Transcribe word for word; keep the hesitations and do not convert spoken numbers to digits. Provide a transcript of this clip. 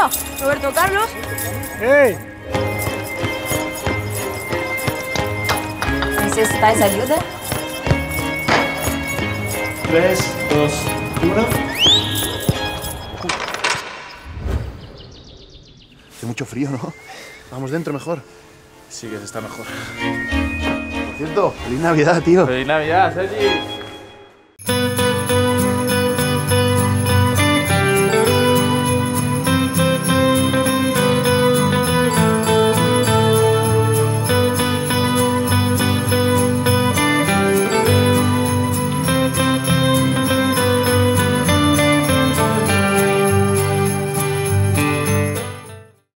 Antonio, Roberto Carlos. ¡Hey! ¿Necesitáis ayuda? Tres, dos, uno. Hace mucho frío, ¿no? Vamos dentro mejor. Sí que se está mejor. Por cierto, feliz Navidad, tío. ¡Feliz Navidad, Sergi!